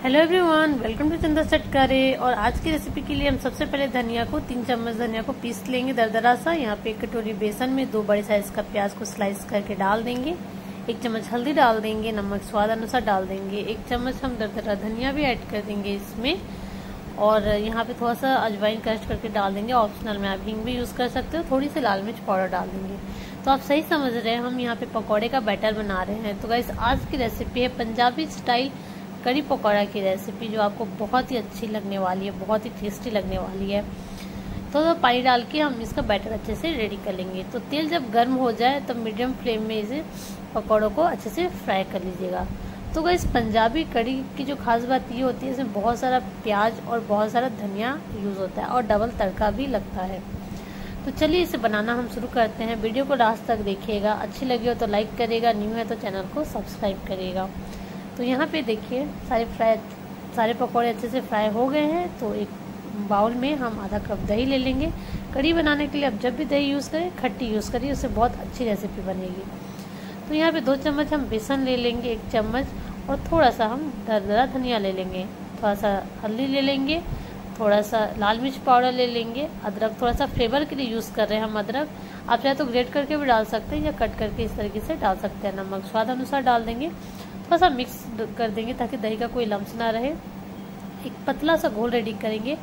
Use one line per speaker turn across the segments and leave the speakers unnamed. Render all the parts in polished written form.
Hello everyone, welcome to चंदा चटकारे। और आज की रेसिपी के लिए हम सबसे पहले धनिया को 3 चम्मच धनिया को पीस लेंगे दरदरा सा। यहाँ पे 1 कटोरी बेसन में 2 बड़े साइज का प्याज को स्लाइस करके डाल देंगे। 1 चम्मच हल्दी डाल देंगे, नमक स्वाद अनुसार डाल देंगे। 1 चम्मच हम दरदरा धनिया भी ऐड कर देंगे इसमें। और यहाँ पे थोड़ा सा अजवाइन क्रश करके डाल देंगे, ऑप्शनल में आप हींग भी यूज कर सकते हो। थोड़ी सी लाल मिर्च पाउडर डाल देंगे। तो आप सही समझ रहे हैं, हम यहाँ पे पकौड़े का बैटर बना रहे हैं। तो गाइस, आज की रेसिपी है पंजाबी स्टाइल कड़ी पकौड़ा की रेसिपी, जो आपको बहुत ही अच्छी लगने वाली है, बहुत ही टेस्टी लगने वाली है। तो पानी डाल के हम इसका बैटर अच्छे से रेडी कर लेंगे। तो तेल जब गर्म हो जाए तब मीडियम फ्लेम में इसे पकौड़ों को अच्छे से फ्राई कर लीजिएगा। तो गाइस, पंजाबी कड़ी की जो खास बात ये होती है, इसमें बहुत सारा प्याज और बहुत सारा धनिया यूज होता है और डबल तड़का भी लगता है। तो चलिए इसे बनाना हम शुरू करते हैं। वीडियो को लास्ट तक देखिएगा, अच्छी लगी हो तो लाइक करेगा, न्यू है तो चैनल को सब्सक्राइब करिएगा। तो यहाँ पे देखिए सारे पकौड़े अच्छे से फ्राई हो गए हैं। तो एक बाउल में हम आधा कप दही ले लेंगे। कड़ी बनाने के लिए अब जब भी दही यूज़ करें, खट्टी यूज़ करिए, उससे बहुत अच्छी रेसिपी बनेगी। तो यहाँ पे 2 चम्मच हम बेसन ले लेंगे, 1 चम्मच, और थोड़ा सा हम दरदरा धनिया ले लेंगे, थोड़ा सा हल्दी ले लेंगे, थोड़ा सा लाल मिर्च पाउडर ले लेंगे। अदरक थोड़ा सा फ्लेवर के लिए यूज़ कर रहे हैं हम अदरक। आप चाहे तो ग्रेट करके भी डाल सकते हैं या कट करके इस तरीके से डाल सकते हैं। नमक स्वाद अनुसार डाल देंगे, थोड़ा सा मिक्स कर देंगे ताकि दही का कोई लम्स ना रहे। एक पतला सा घोल रेडी करेंगे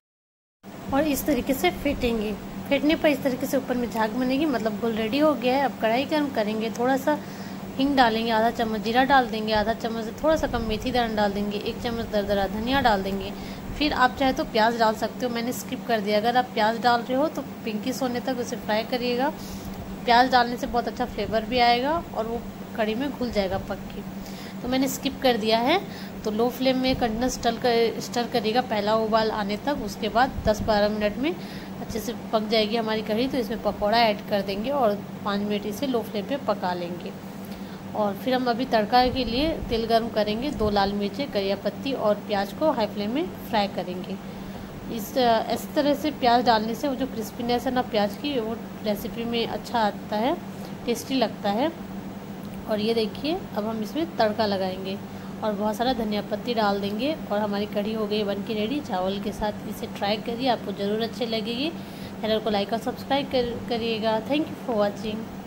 और इस तरीके से फेंटेंगे। फेंटने पर इस तरीके से ऊपर में झाग बनेगी, मतलब घोल रेडी हो गया है। अब कढ़ाई गर्म करेंगे, थोड़ा सा हींग डालेंगे, आधा चम्मच जीरा डाल देंगे, आधा चम्मच से थोड़ा सा कम मेथी दाना डाल देंगे, 1 चम्मच दरदरा धनिया डाल देंगे। फिर आप चाहे तो प्याज डाल सकते हो, मैंने स्किप कर दिया। अगर आप प्याज डाल रहे हो तो पिंकिश होने तक उसे फ्राई करिएगा। प्याज डालने से बहुत अच्छा फ्लेवर भी आएगा और वो कड़ी में घुल जाएगा पक्की। तो मैंने स्किप कर दिया है। तो लो फ्लेम में कंटिन्यूस स्टर करिएगा पहला उबाल आने तक। उसके बाद 10-12 मिनट में अच्छे से पक जाएगी हमारी कढ़ी। तो इसमें पकौड़ा ऐड कर देंगे और 5 मिनट इसे लो फ्लेम पे पका लेंगे। और फिर हम अभी तड़का के लिए तेल गर्म करेंगे। 2 लाल मिर्चें, करिया पत्ती और प्याज को हाई फ्लेम में फ्राई करेंगे। इस तरह से प्याज डालने से वो जो क्रिस्पीनेस है ना प्याज की, वो रेसिपी में अच्छा आता है, टेस्टी लगता है। और ये देखिए, अब हम इसमें तड़का लगाएंगे और बहुत सारा धनिया पत्ती डाल देंगे और हमारी कढ़ी हो गई बन के रेडी। चावल के साथ इसे ट्राई करिए, आपको ज़रूर अच्छी लगेगी। चैनल को लाइक और सब्सक्राइब करिएगा। Thank you for watching.